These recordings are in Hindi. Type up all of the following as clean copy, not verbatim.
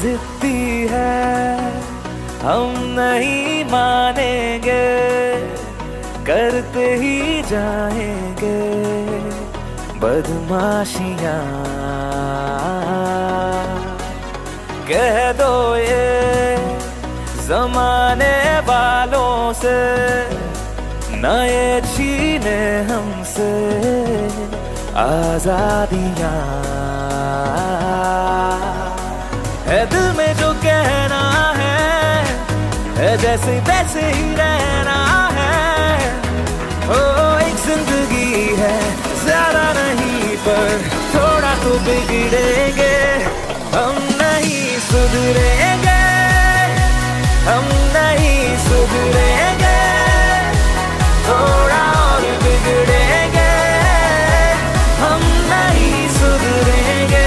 जिद्दी है, हम नहीं मानेंगे, करते ही जाएंगे बदमाशियां। कह दो ये जमाने वालों से, न ये छीने हमसे आजादियां। है दिल में जो कहना है जैसे तैसे ही रहना है। ओ एक जिंदगी है, ज्यादा नहीं पर थोड़ा तो बिगड़ेंगे, हम नहीं सुधरेंगे, हम नहीं सुधरेंगे, थोड़ा और बिगड़ेंगे, हम नहीं सुधरेंगे।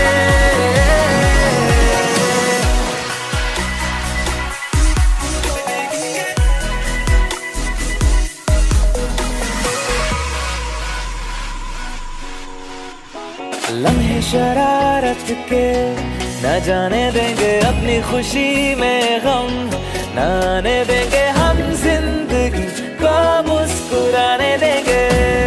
लम्हे शरारत के न जाने देंगे अपनी खुशी में गम, न आने देंगे हम जिंदगी को मुस्कुराने देंगे।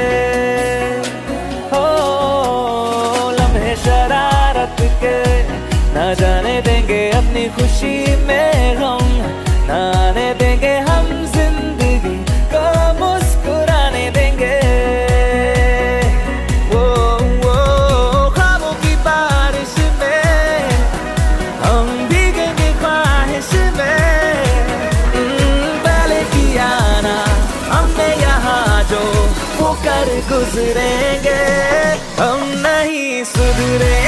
हो लम्हे शरारत के न जाने देंगे अपनी खुशी में गम, न आने देंगे हम जिंदगी को मुस्कुराने देंगे। गुजरेंगे, हम नहीं सुधरेंगे।